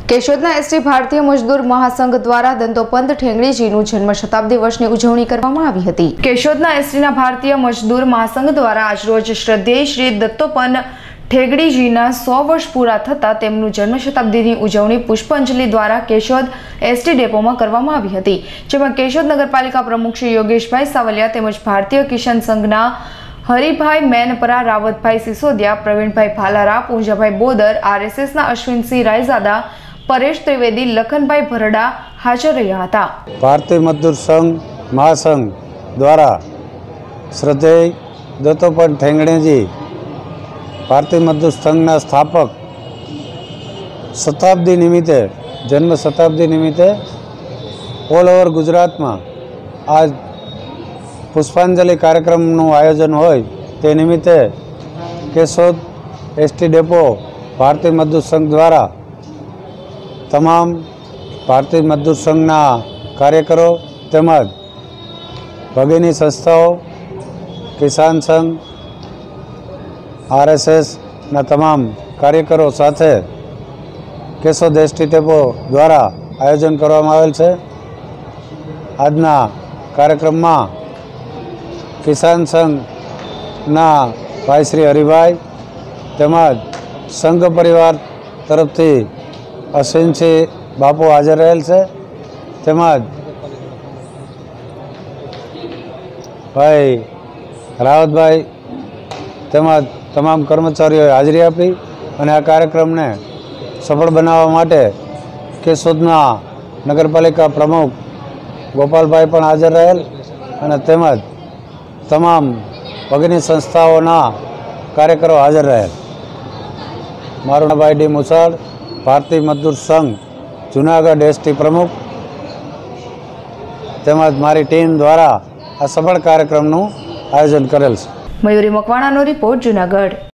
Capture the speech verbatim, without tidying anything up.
કેશોદના ST ભારતીય મજદૂર મહાસંઘ દ્વારા દંતોપંત ઠેંગડીજીનું જન્મ શતાબ્દી વર્ષની ઉજવણી કરવામાં આવી હતી। કેશોદના એસટીના ભારતીય મજદૂર મહાસંઘ દ્વારા આજરોજ શ્રદ્ધેય શ્રી દત્તોપંત ઠેંગડીજીના સો વર્ષ પૂરા થતા તેમનું જન્મ શતાબ્દીની ઉજવણી પુષ્પાંજલિ દ્વારા કેશોદ એસટી ડેપોમાં કરવામાં આવી હતી, જેમાં કેશોદ નગરપાલિકા પ્રમુખ શ્રી યોગેશભાઈ સાવલિયા તેમજ ભારતીય કિસાન સંઘના હરિભાઈ મેનપરા, રાવતભાઈ સિસોદિયા, પ્રવીણભાઈ ભાલારા, પૂંજાભાઈ બોદર, આરએસએસના અશ્વિનસિંહ રાયઝાદા, પરેશ ત્રિવેદી, લખનભાઈ ભરડા હાજર રહ્યા હતા। ભારતીય મજદૂર સંઘ મહાસંઘ દ્વારા શ્રદ્ધેય દત્તોપંત ઠેંગડીજી ભારતીય મજદૂર સંઘના સ્થાપક શતાબ્દી નિમિત્તે જન્મ શતાબ્દી નિમિત્તે ઓલ ઓવર ગુજરાતમાં આજ પુષ્પાંજલિ કાર્યક્રમનું આયોજન હોય તે નિમિત્તે કેશોદ એસટી ડેપો ભારતીય મજદૂર સંઘ દ્વારા તમામ ભારતીય મજદૂર સંઘના કાર્યકરો તેમજ ભગીની સંસ્થાઓ, કિસાન સંઘ, આરએસએસના તમામ કાર્યકરો સાથે કેશોદ એસટી ડેપો દ્વારા આયોજન કરવામાં આવેલ છે। આજના કાર્યક્રમમાં કિસાન સંઘના ભાઈ શ્રી હરિભાઈ તેમજ સંઘ પરિવાર તરફથી અશ્વિનસિંહ બાપુ હાજર રહેલ છે, તેમજ ભાઈ રાવતભાઈ તેમજ તમામ કર્મચારીઓએ હાજરી આપી અને આ કાર્યક્રમને સફળ બનાવવા માટે કેશોદના નગરપાલિકા પ્રમુખ ગોપાલભાઈ પણ હાજર રહેલ અને તેમજ તમામ ભગીની સંસ્થાઓના કાર્યકરો હાજર રહેલ। મારું નામ ભાઈ ડી મુસાળ, ભારતીય મજદૂર સંઘ જૂનાગઢ એસટી પ્રમુખ તેમજ મારી ટીમ દ્વારા આ સફળ કાર્યક્રમનું આયોજન કરેલ છે। મયુરી મકવાણાનો રિપોર્ટ, જૂનાગઢ।